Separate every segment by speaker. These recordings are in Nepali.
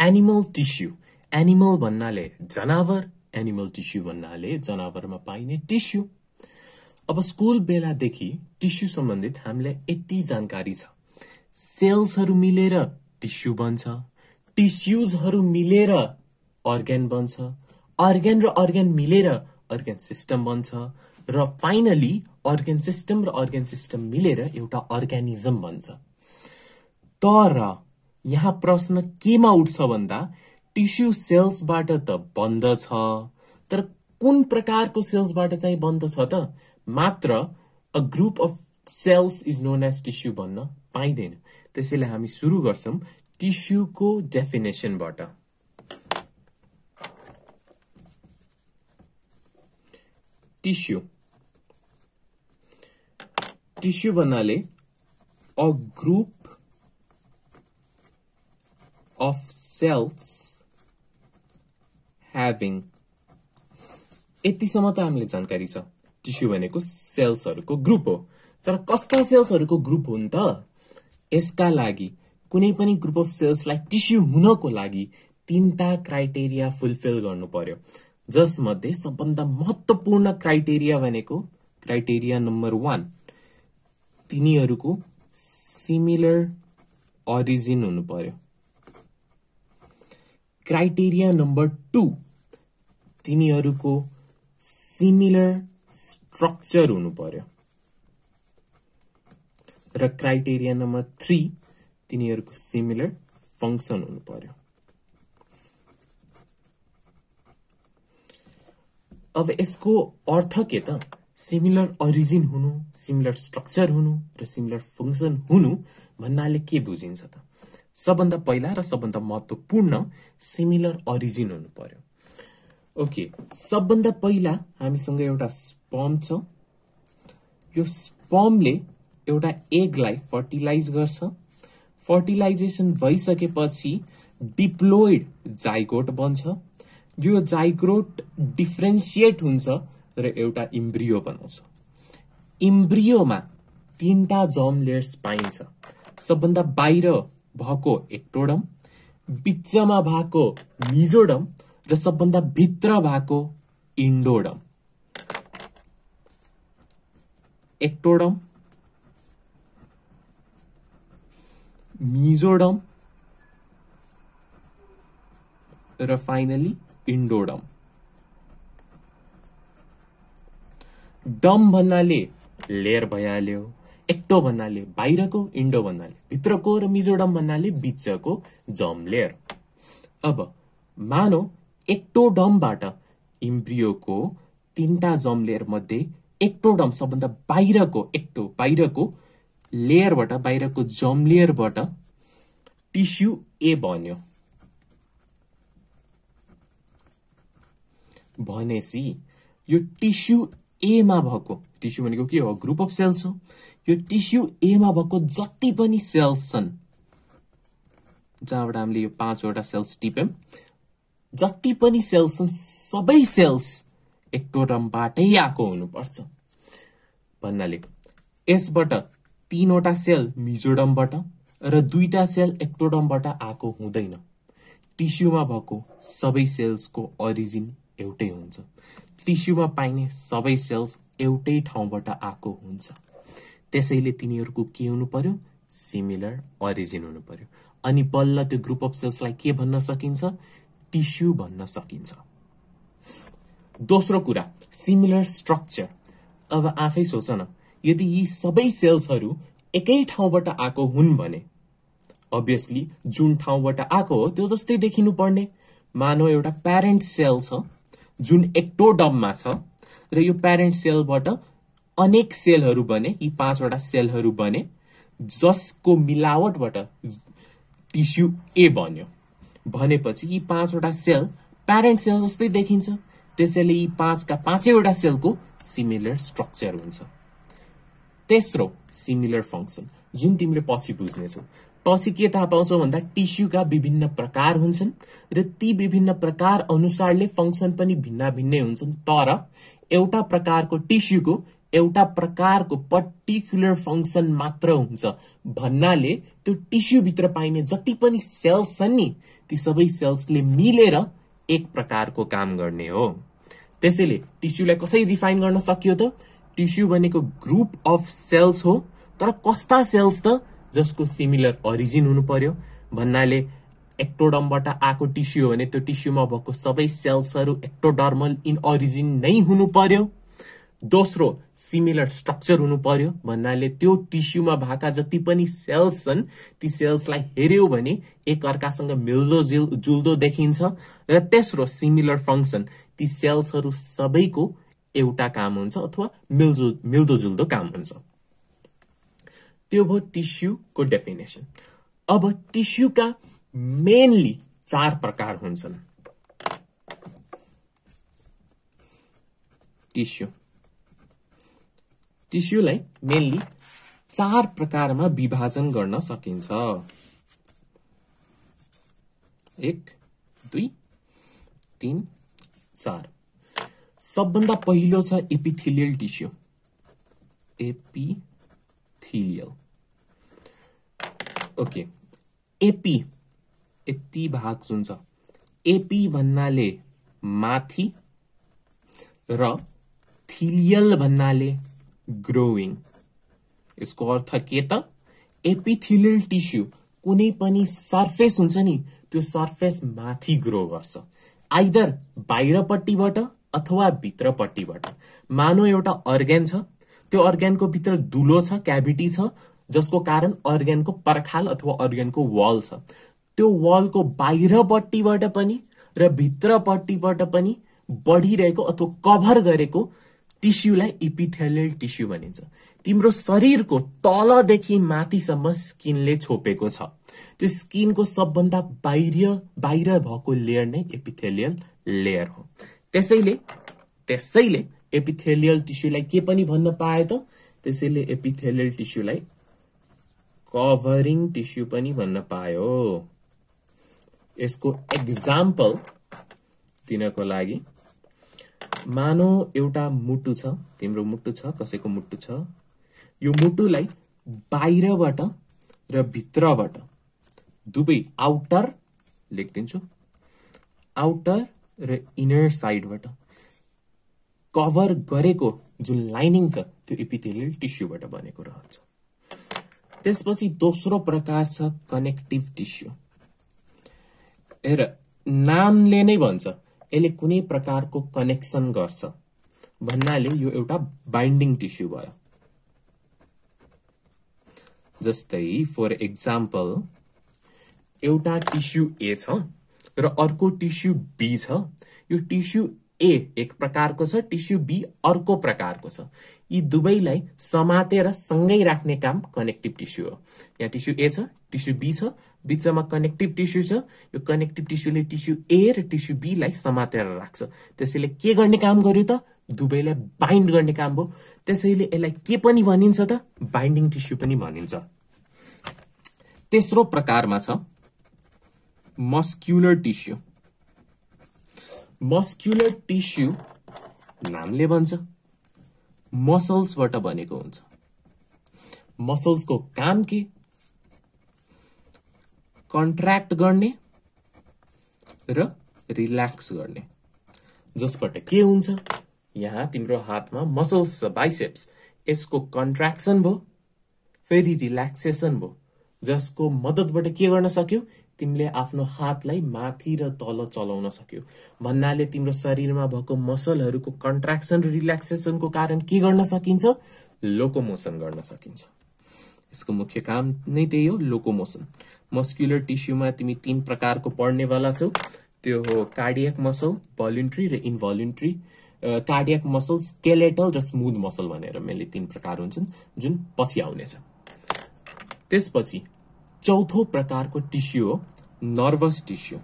Speaker 1: एनिमल टिस्यू, एनिमल भन्नाले जनावर, एनिमल टिस्यू भन्नाले जनावरमा पाइने टिस्यू। अब स्कूल बेलादेखि टिस्यू सम्बन्धित हामीलाई यति जानकारी छ, सेल्सहरू मिलेर टिस्यू बन्छ, टिस्यूजहरू मिलेर अर्ग्यान बन्छ, अर्ग्यान र अर्ग्यान मिलेर अर्ग्यान सिस्टम बन्छ, र फाइनली अर्ग्यान सिस्टम मिलेर एउटा अर्ग्यानिजम बन्छ। तर यहाँ प्रश्न केमा उठ्छ भन्दा टिस्यू सेल्सबाट त बन्दछ, तर कुन प्रकारको सेल्सबाट चाहिँ बन्दछ त? मात्र a group of cells is known as tissue भन्न पाइँदैन। त्यसैले हामी सुरु गर्छौं टिस्यूको डेफिनेसनबाट। टिस्यू भन्नाले a group of cells having, यतिसम्म त हामीले जानकारी छ टिस्यू भनेको सेल्सहरूको ग्रुप हो। तर कस्ता सेल्सहरूको ग्रुप हुन् त? यसका लागि कुनै पनि ग्रुप अफ सेल्सलाई टिस्यू हुनको लागि 3टा क्राइटेरिया फुलफिल गर्नु पर्यो, जसमध्ये सबभन्दा महत्त्वपूर्ण क्राइटेरिया भनेको क्राइटेरिया नम्बर 1, तिनीहरूको सिमिलर ओरिजिन हुनु पर्यो। क्राइटेरिया नम्बर 2, तिनीहरूको सिमिलर स्ट्रक्चर हुनु पर्यो। र क्राइटेरिया नम्बर 3, तिनीहरूको सिमिलर फंक्सन हुनु पर्यो। अब यसको अर्थ के त? सिमिलर ओरिजिन हुनु, सिमिलर स्ट्रक्चर हुनु र सिमिलर फंक्सन हुनु भन्नाले के बुझिन्छ त? सबभन्दा पहिला र सबभन्दा महत्त्वपूर्ण सिमिलर ओरिजिन हुनु पर्यो। ओके, सबभन्दा पहिला हामीसँग एउटा स्पर्म छ। यो स्पर्मले एउटा एगलाई फर्टिलाइज गर्छ। फर्टिलाइजेसन भइसकेपछि डिप्लोइड जाइगोट बन्छ। यो जाइगोट डिफ्रेन्शिएट हुन्छ र एउटा इम्ब्रियो बनाउँछ। इम्ब्रियोमा 3टा जर्म लेयर्स पाइन्छ। सबभन्दा बाहिर भएको एक्टोडम, बिचमा भएको मिजोडम र सबभन्दा भित्र भएको इन्डोडम। एक्टोडम, मिजोडम र फाइनली इन्डोडम। डम भन्नाले लेयर भइहाल्यो, एक्टो भन्नाले बाहिरको, इन्डो भन्नाले भित्रको र मिजोडम भन्नाले बिचको जर्म लेयर। अब मानौ एक्टोडमबाट इम्ब्रियोको 3टा जर्म लेयर मध्ये एक्टोडम सबभन्दा बाहिरको लेयरबाट, बाहिरको जर्म लेयरबाट टिस्यू ए बन्यो भनेसी यो टिस्यू ए मा भएको, टिस्यू भनेको के हो? ग्रुप अफ सेल्स हो। यो टिस्यू ए मा भएको जति पनि सेल्स छन्, जहाँबाट हामीले यो 5वटा सेल्स टिप्यौं, जति पनि सेल्स छन् सबै सेल्स एक्टोडमबाटै आएको हुनुपर्छ भन्नाले यसबाट 3वटा सेल मिजोडमबाट र 2टा सेल एक्टोडमबाट आएको हुँदैन। टिस्यूमा भएको सबै सेल्सको ओरिजिन एउटै हुन्छ। टिस्यूमा पाइने सबै सेल्स एउटै ठाउँबाट आएको हुन्छ। त्यसैले तिनीहरूको के हुनु पर्यो? सिमिलर ओरिजिन हुनु पर्यो। अनि बल्ल त्यो ग्रुप अफ सेल्सलाई के भन्न सकिन्छ? टिस्यू भन्न सकिन्छ। दोस्रो कुरा, सिमिलर स्ट्रक्चर। अब आफै सोच न, यदि यी सबै सेल्सहरू एकै ठाउँबाट आएको हुन् भने अभियसली जुन ठाउँबाट आएको हो त्यो जस्तै देखिनु पर्ने। मानौ एउटा प्यारेन्ट सेल छ जुन एक्टोडममा छ र यो प्यारेन्ट सेलबाट अनेक सेलहरू बने, यी 5वटा सेलहरू बने, जसको मिलावटबाट टिस्यू ए बन्यो भनेपछि यी 5वटा सेल प्यारेन्ट सेल जस्तै देखिन्छ। त्यसैले यी 5का 5वटा सेलको सिमिलर स्ट्रक्चर हुन्छ। तेस्रो, सिमिलर फंक्सन, जुन तिमीले पछि बुझ्नेछौ। पछि के थाहा पाउँछौ भन्दा टिस्यूका विभिन्न प्रकार हुन्छन् र ती विभिन्न प्रकार अनुसारले फंक्सन पनि भिन्न भिन्नै हुन्छन्। तर एउटा प्रकारको टिस्यूको एउटा प्रकारको पर्टिकुलर फंक्सन मात्र हुन्छ भन्नाले त्यो टिस्यू भित्र पाइने जति पनि सेल्स छन् नि ती सबै सेल्सले मिलेर एक प्रकारको काम गर्ने हो। त्यसैले टिस्युलाई कसरी डिफाइन गर्न सकियो त? टिस्यु भनेको ग्रुप अफ सेल्स हो, तर कस्ता सेल्स त? जसको सिमिलर ओरिजिन हुनु पर्यो। भन्नाले एक्टोडर्मबाट आएको टिस्यु हो भने त्यो टिस्युमा भएको सबै सेल्सहरू एक्टोडर्मल इन ओरिजिन नै हुनु पर्यो। दोस्रो, सिमिलर स्ट्रक्चर हुनु पर्यो। भन्नाले त्यो टिस्युमा भएका जति पनि सेल्स छन् ती सेल्सलाई हेर्यो भने एक अर्कासँग मिल्दो जुल्दो देखिन्छ। र तेस्रो, सिमिलर फंक्सन, ती सेल्सहरू सबैको एउटा काम हुन्छ अथवा मिल्दो जुल्दो काम हुन्छ। त्यो भयो टिस्युको डेफिनेसन। अब टिस्युका मेनली 4 प्रकार हुन्छन्। टिस्युलाई मेनली 4 प्रकारमा विभाजन गर्न सकिन्छ। 1, 2, 3, 4। सबभन्दा पहिलो छ epithelial tissue. Epithelial, okay. Epi यति भाग जुन छ, एपी भन्नाले माथि र थिलियल भन्नाले ग्रोइङ। यसको अर्थ के त? एपिथेलियल टिस्यु कुनै पनि सर्फेस हुन्छ नि, त्यो सर्फेस माथि ग्रो गर्छ, आइदर बाहिरपट्टिबाट अथवा भित्रपट्टिबाट। मानौ एउटा अर्ग्यान छ, त्यो अर्ग्यानको भित्र दुलो छ, क्याभिटी छ, जसको कारण अर्ग्यानको पर्खाल अथवा अर्ग्यानको वाल छ। त्यो वालको बाहिरपट्टिबाट पनि र भित्रपट्टिबाट पनि बढिरहेको अथवा कभर गरेको टिस्युलाई एपिथेलियल टिस्यु भनिन्छ। तिम्रो शरीरको तलदेखि माथिसम्म स्किनले छोपेको छ, त्यो स्किनको सबभन्दा बाहिर भएको लेयर नै एपिथेलियल लेयर हो। त्यसैले एपिथेलियल टिस्युलाई के पनि भन्न पाए त? त्यसैले एपिथेलियल टिस्युलाई कभरिङ टिस्यु पनि भन्न पायो। यसको एक्जाम्पल दिनको लागि, मानौ एउटा मुटु छ, तिम्रो मुटु छ, कसैको मुटु छ। यो मुटुलाई बाहिरबाट र भित्रबाट दुवै आउटर लेखिदिन्छु, आउटर र इनर साइडबाट कभर गरेको जुन लाइनिङ छ त्यो एपिथेलियल टिस्युबाट बनेको रहन्छ। त्यसपछि दोस्रो प्रकार छ कनेक्टिभ टिस्यु। हेर, नामले नै भन्छ यसले कुनै प्रकारको कनेक्सन गर्छ, भन्नाले यो एउटा बाइन्डिङ टिस्यु भयो। जस्तै फर एक्जाम्पल, एउटा टिस्यु ए छ र अर्को टिस्यु बी छ। यो टिस्यु ए एक प्रकारको छ, टिस्यु बी अर्को प्रकारको छ। यी दुवैलाई समातेर सँगै राख्ने काम कनेक्टिभ टिस्यु हो। यहाँ टिस्यु ए छ, टिस्यु बी छ, बीचमा कनेक्टिभ टिस्यु छ। यो कनेक्टिभ टिस्युले टिस्यु ए र टिस्यु बी लाई समातेर राख्छ। त्यसैले के गर्ने काम गर्यो त? दुवैलाई बाइन्ड गर्ने काम हो। त्यसैले यसलाई के पनि भनिन्छ त? बाइन्डिङ टिस्यु पनि भनिन्छ। तेस्रो प्रकारमा छ मस्क्युलर टिस्यु। मस्क्युलर टिस्यु नामले भन्छ मसल्सबाट बनेको हुन्छ। मसल्सको काम के? कन्ट्र्याक्ट गर्ने र रिल्याक्स गर्ने। जसबाट के हुन्छ? यहाँ तिम्रो हातमा मसल्स छ, बाइसेप्स, यसको कन्ट्र्याक्सन भयो, फेरि रिल्याक्सेसन भयो, जसको मद्दतबाट के गर्न सक्यो? तिमीले आफ्नो हातलाई माथि र तल चलाउन सक्यो। भन्नाले तिम्रो शरीरमा भएको मसलहरूको कन्ट्र्याक्सन र रिल्याक्सेसनको कारण के गर्न सकिन्छ? लोकोमोसन गर्न सकिन्छ। यसको मुख्य काम नै त्यही हो, लोकोमोसन। मस्क्युलर टिस्युमा तिमी 3 प्रकारको पढ्नेवाला छौ। त्यो हो कार्डियक मसल, भोलुन्ट्री र इनभोलुन्ट्री। कार्डियक मसल, स्केलेटल र स्मुथ मसल भनेर मेनली 3 प्रकार हुन्छन्, जुन पछि आउनेछ। त्यसपछि चौथो प्रकारको टिस्यु हो नर्भस टिस्यु।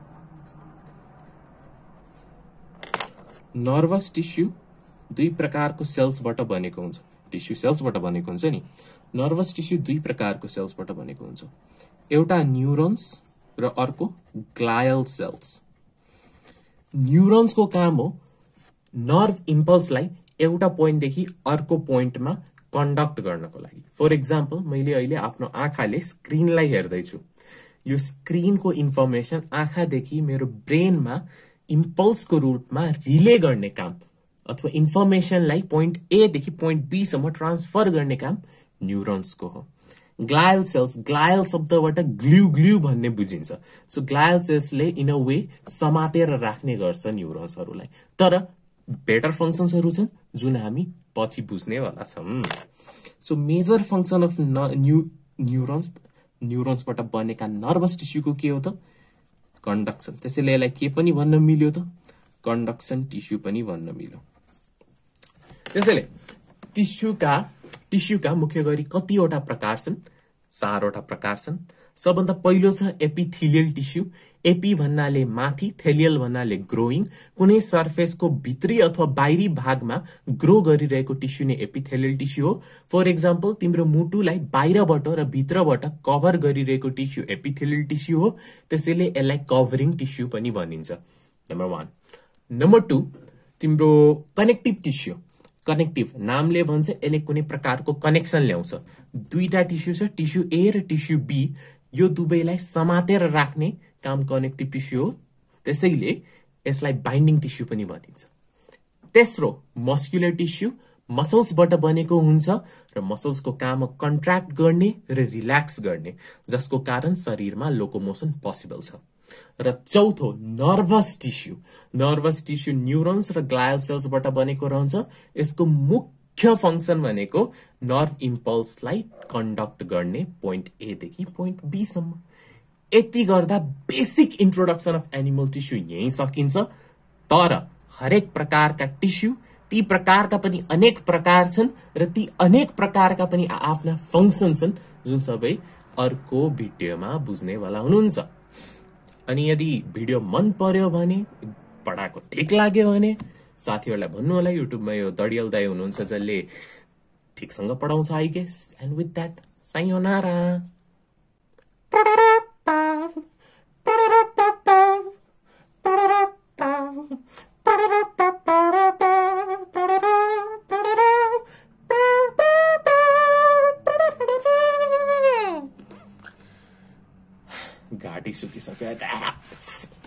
Speaker 1: नर्भस टिस्यु 2 प्रकारको सेल्सबाट बनेको हुन्छ। टिस्यु सेल्सबाट बनेको हुन्छ नि। नर्भस टिस्यु 2 प्रकारको सेल्सबाट बनेको हुन्छ। एउटा न्युरोन्स र अर्को ग्लायल सेल्स। न्युरोन्सको काम हो नर्भ इम्पल्सलाई एउटा पोइन्टदेखि अर्को पोइन्टमा कन्डक्ट गर्नको लागि। फर एक्जाम्पल, मैले अहिले आफ्नो आँखाले स्क्रिनलाई हेर्दैछु। यो स्क्रिनको इन्फर्मेसन आँखादेखि मेरो ब्रेनमा इम्पल्सको रूपमा रिले गर्ने काम अथवा इन्फर्मेसनलाई पोइन्ट ए देखि पोइन्ट बी सम्म ट्रान्सफर गर्ने काम न्युरोन्सको हो। ग्लायल सेल्स, ग्लायल शब्दबाट ग्ल्यू ग्ल्यू भन्ने बुझिन्छ। सो ग्लायल सेल्सले इन अ वे समातेर राख्ने गर्छ न्युरोन्सहरूलाई। तर बेटर फंक्सन्सहरू छन् जुन हामी पछि बुझ्नेवाला छौं। सो मेजर फंक्सन अफ न्युरोन्सबाट बनेका नर्भस टिस्यूको के हो त? कन्डक्सन। त्यसैले यसलाई के पनि भन्न मिल्यो त? कन्डक्सन टिस्यू पनि भन्न मिल्यो। त्यसैले टिस्यूका मुख्य गरी कतिवटा प्रकार छन्? 4 वटा प्रकार छन्। सबभन्दा पहिलो छ एपिथेलियल टिस्यू। एपी भन्नाले माथि, थेलियल भन्नाले ग्रोइङ। कुनै सर्फेसको भित्री अथवा बाहिरी भागमा ग्रो गरिरहेको टिस्यू नै एपिथेलियल टिस्यू हो। फर एक्जाम्पल, तिम्रो मुटुलाई बाहिरबाट र भित्रबाट कभर गरिरहेको टिस्यू एपिथेलियल टिस्यू हो। त्यसैले यसलाई कभरिङ टिस्यू पनि भनिन्छ। नम्बर 1। नम्बर 2, तिम्रो कनेक्टिभ टिस्यू। कनेक्टिभ नामले भन्छ यसले कुनै प्रकारको कनेक्सन ल्याउँछ। दुईटा टिस्यू छ, टिस्यू ए र टिस्यू बी। यो दुवैलाई समातेर राख्ने काम कनेक्टिभ टिस्यू हो। त्यसैले यसलाई बाइन्डिङ टिस्यू पनि भनिन्छ। तेस्रो, मस्कुलर टिस्यू। मसल्सबाट बनेको हुन्छ र मसल्सको काम कन्ट्र्याक्ट गर्ने र रिल्याक्स गर्ने, जसको कारण शरीरमा लोकोमोसन पोसिबल छ। र चौथो, nervous tissue. Nervous tissue neurons र ग्लायल सेल्सबाट बनेको रहन्छ। यसको मुख्य फंक्सन भनेको नर्भ इम्पल्सलाई कन्डक्ट गर्ने पोइन्ट ए देखि पोइन्ट बी सम्म। यति गर्दा basic introduction of animal tissue यही सकिन्छ। तर हरेक प्रकारका टिस्यू, ती प्रकारका पनि अनेक प्रकार छन् र ती अनेक प्रकारका पनि आफ्ना फंक्सन छन्, जुन सबै अर्को भिडियोमा बुझ्नेवाला हुनुहुन्छ। अनि यदि भिडियो मन पर्यो भने, पढाएको ठिक लाग्यो भने साथीहरूलाई भन्नु होला। युट्युबमा यो दडियल दाइ हुनुहुन्छ जसले ठिकसँग पढाउँछ I guess. And with that, सायोनारा। घाँटी सुकिसक्यो।